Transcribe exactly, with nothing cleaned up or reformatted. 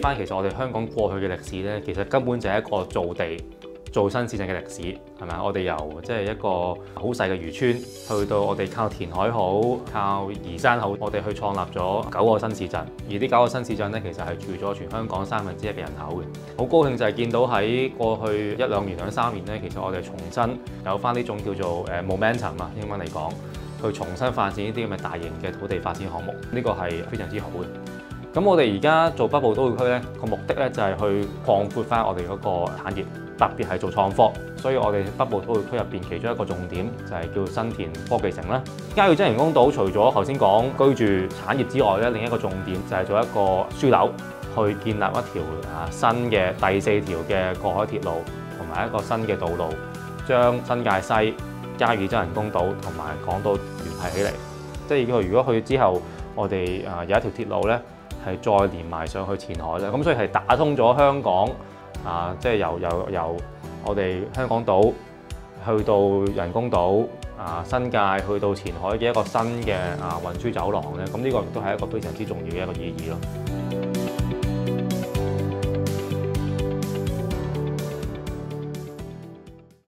翻其實我哋香港過去嘅歷史咧，其實根本就係一個造地做新市鎮嘅歷史，係咪？我哋由即係一個好細嘅漁村，去到我哋靠填海好，靠移山好，我哋去創立咗九個新市鎮。而呢九個新市鎮咧，其實係住咗全香港三分之一嘅人口嘅。好高興就係見到喺過去一兩年兩三年咧，其實我哋重新有翻呢種叫做誒 momentum 啊，英文嚟講，去重新發展呢啲咁嘅大型嘅土地發展項目，呢個係非常之好嘅。咁我哋而家做北部都會區咧，個目的咧就係去擴闊翻我哋嗰個產業，特別係做創科。所以我哋北部都會區入邊其中一個重點就係叫新田科技城啦。嘉耀真人工島除咗頭先講居住產業之外咧，另一個重點就係做一個樞紐，去建立一條啊新嘅第四條嘅過海鐵路，同埋一個新嘅道路，將新界西、嘉耀真人工島同埋港島聯繫起嚟。即係如果去之後，我哋啊有一條鐵路咧，係再連埋上去前海咧，咁所以係打通咗香港啊，即係由由由我哋香港島去到人工島啊，新界去到前海嘅一個新嘅啊運輸走廊咧，咁呢個亦都係一個非常之重要嘅一個意義咯。